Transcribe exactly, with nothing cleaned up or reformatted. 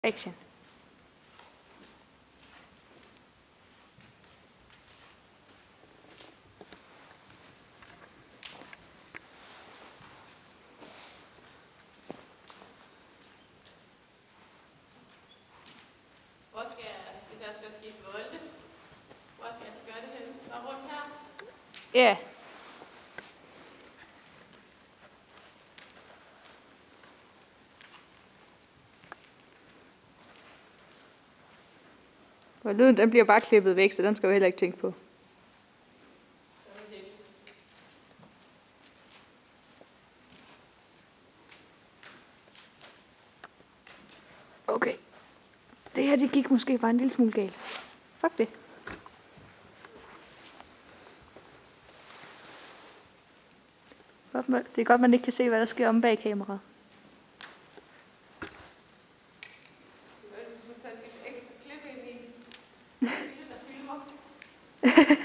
Action. Hvor skal jeg, hvis jeg skal skifte volde, hvor skal jeg så gøre det hen? Bare rundt her? Ja. Og lyden, den bliver bare klippet væk, så den skal vi heller ikke tænke på. Okay. Det her, det gik måske bare en lille smule galt. Fuck det. Det er godt, man ikke kan se, hvad der sker om bag kameraet. Jeg skal tage et ekstra klip ind i. Det er der filmer.